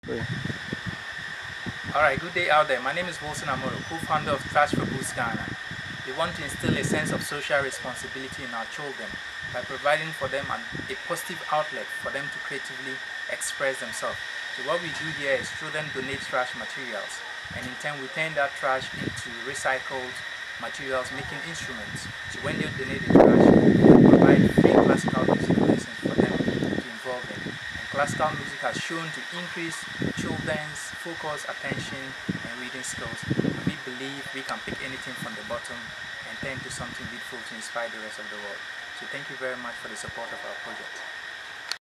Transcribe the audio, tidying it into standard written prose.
Yeah. Alright, good day out there. My name is Wilson Amoro, co-founder of Trash for Boost Ghana. We want to instill a sense of social responsibility in our children by providing for them a positive outlet for them to creatively express themselves. So what we do here is children donate trash materials, and in turn we turn that trash into recycled materials, making instruments. So when they donate the trash, we provide free classical music lessons for them to involve in. Classical music has shown to increase children's focus, attention, and reading skills. And we believe we can pick anything from the bottom and turn to something beautiful to inspire the rest of the world. So thank you very much for the support of our project.